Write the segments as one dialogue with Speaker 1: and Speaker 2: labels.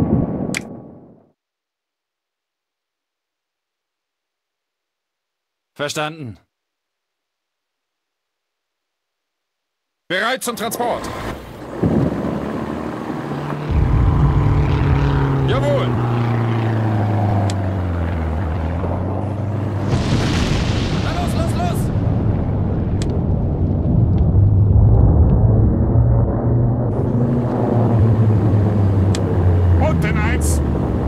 Speaker 1: Verstanden.
Speaker 2: Bereit zum Transport. Jawohl. Na los, los, los! Unten eins.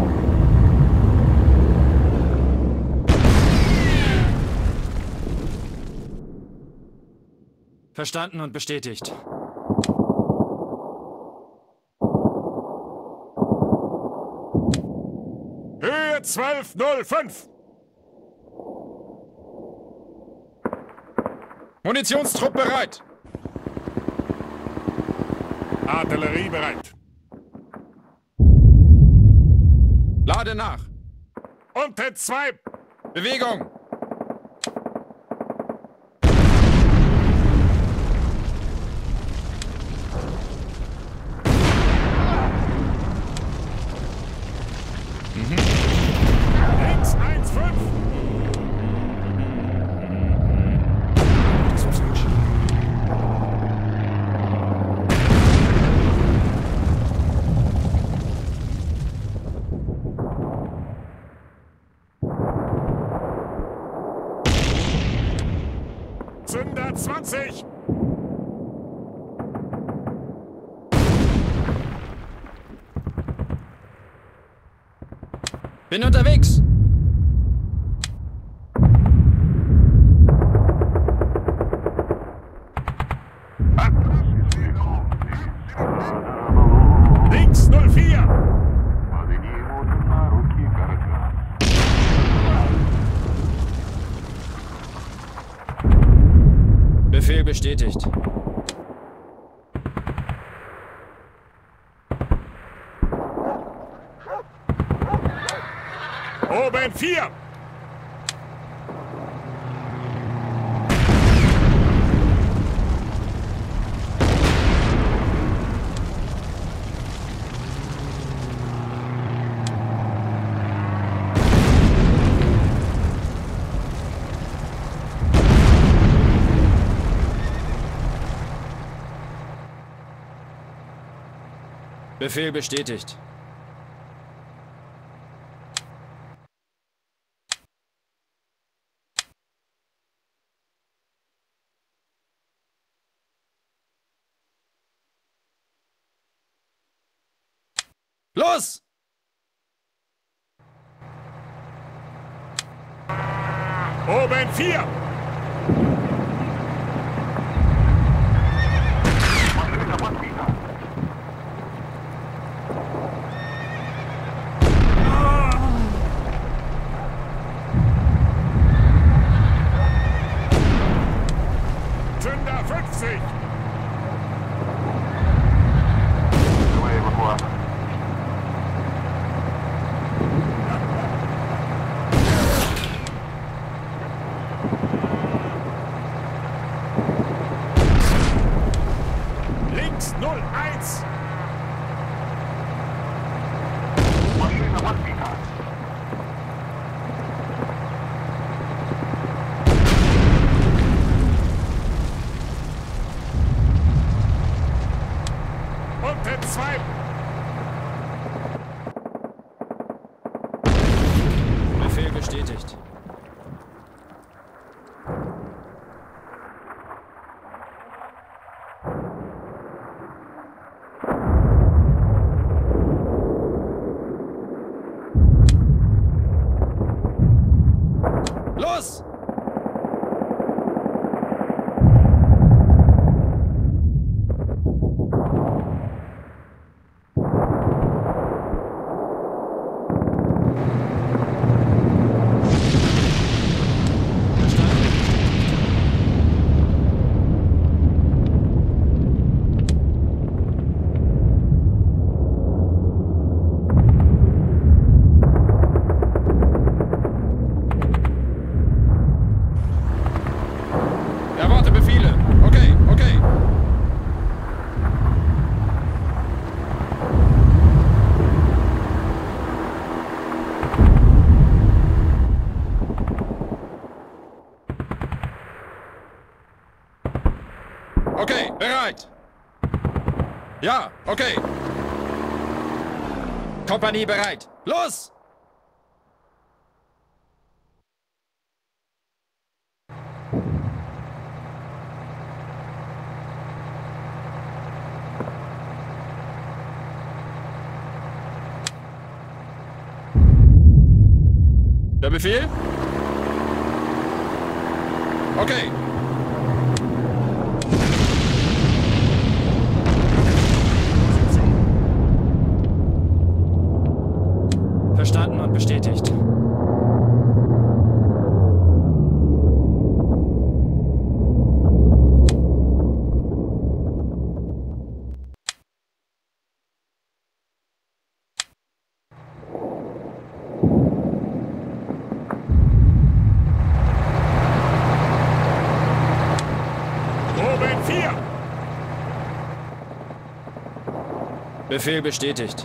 Speaker 1: Verstanden und bestätigt.
Speaker 2: Höhe 1205. Munitionstrupp bereit. Artillerie bereit. Lade nach. Unten 2. Bewegung. Links 1,5. Zünder 20.
Speaker 1: Bin unterwegs.
Speaker 2: Links 04.
Speaker 1: Befehl bestätigt.
Speaker 2: Oben 4.
Speaker 1: Befehl bestätigt. Los!
Speaker 2: Oben 4. Zünder 50. Links 01. Unten 2.
Speaker 1: Befehl bestätigt. Los! Okay, bereit. Ja, okay. Kompanie bereit. Los! Der Befehl? Okay. Verstanden und bestätigt.
Speaker 2: Oben 4.
Speaker 1: Befehl bestätigt.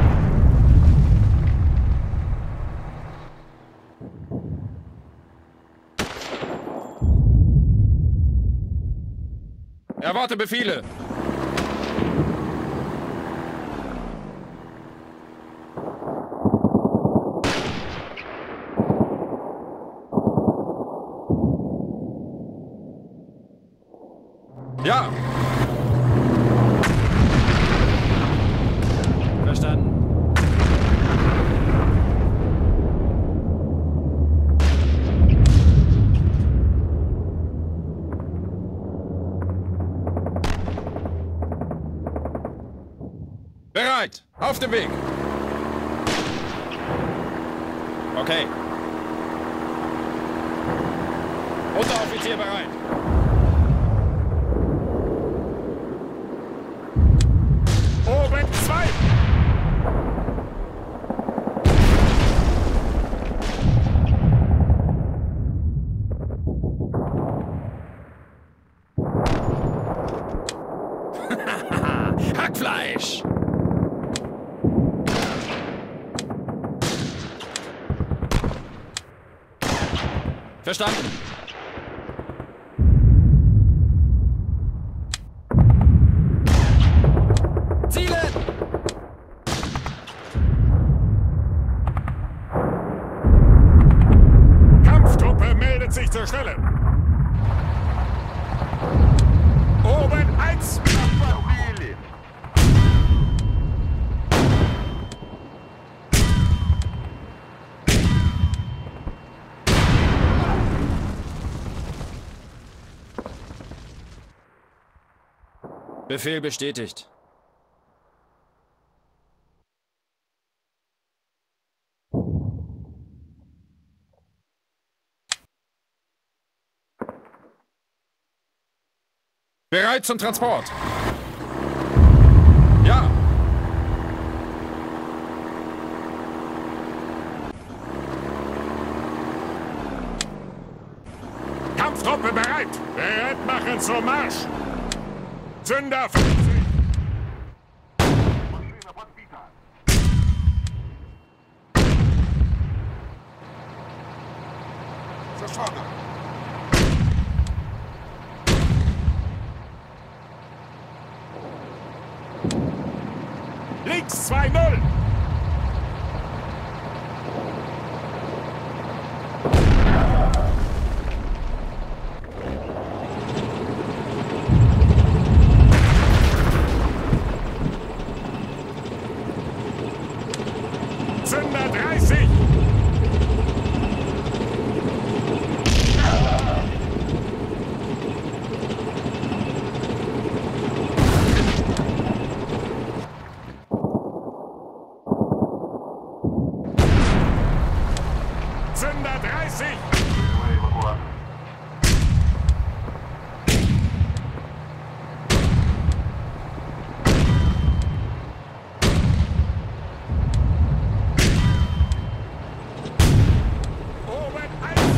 Speaker 1: Erwarte Befehle. Ja. Verstanden. Bereit! Auf dem Weg! Okay. Unteroffizier bereit.
Speaker 2: Oben 2.
Speaker 1: Hackfleisch! Verstanden. Zielen!
Speaker 2: Kampftruppe meldet sich zur Stelle. Oben 1.
Speaker 1: Befehl bestätigt. Bereit zum Transport. Ja.
Speaker 2: Kampftruppe bereit. Bereit machen zum Marsch. Zünder 50. Links 2-0. Zünder 30. Zünder 30. Oben 1.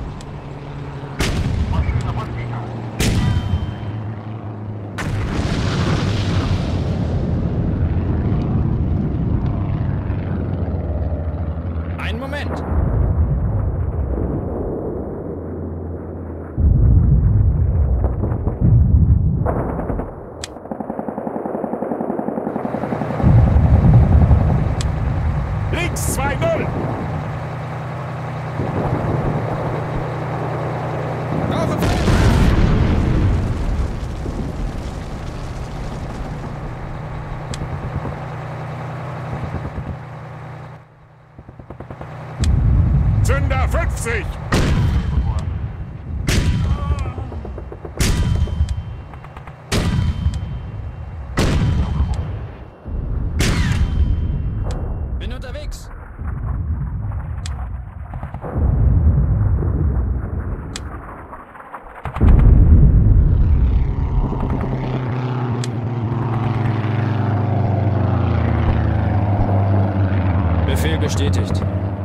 Speaker 1: Einen Moment.
Speaker 2: 0.
Speaker 1: Brauche Feuer!
Speaker 2: Zünder 50.
Speaker 1: Bin unterwegs. Befehl bestätigt.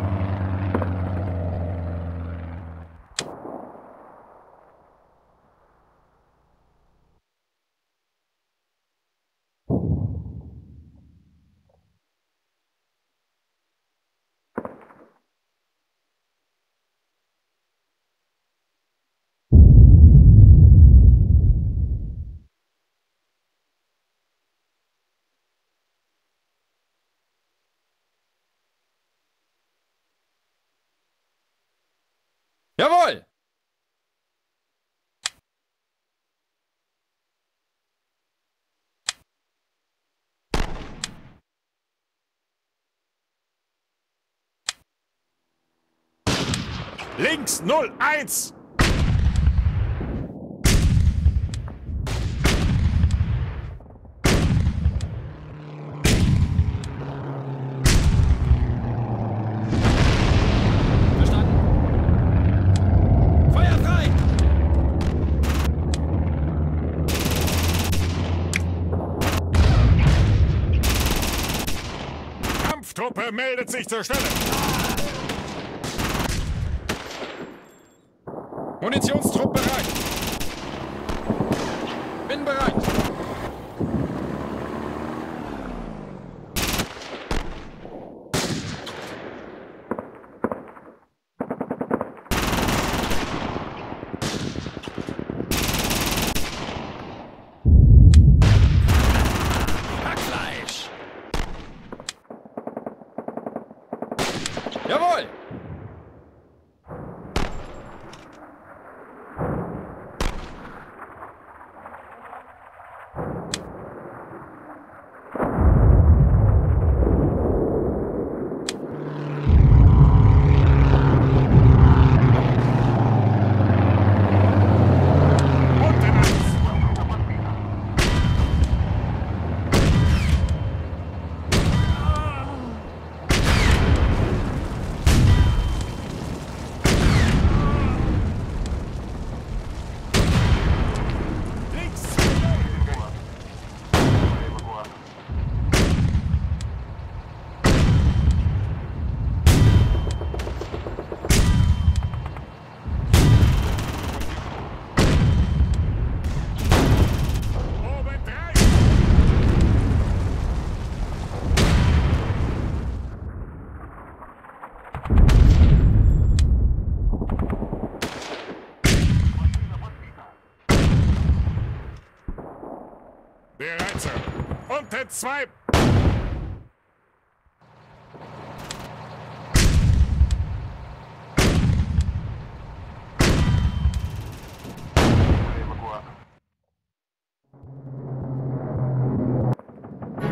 Speaker 1: Jawohl!
Speaker 2: Links 01.
Speaker 1: Verstanden. Feuer frei!
Speaker 2: Kampftruppe meldet sich zur Stelle.
Speaker 1: Munitionstrupp bereit. Bin bereit. Hackfleisch. Jawohl.
Speaker 2: Bereit, Sir. Unten 2.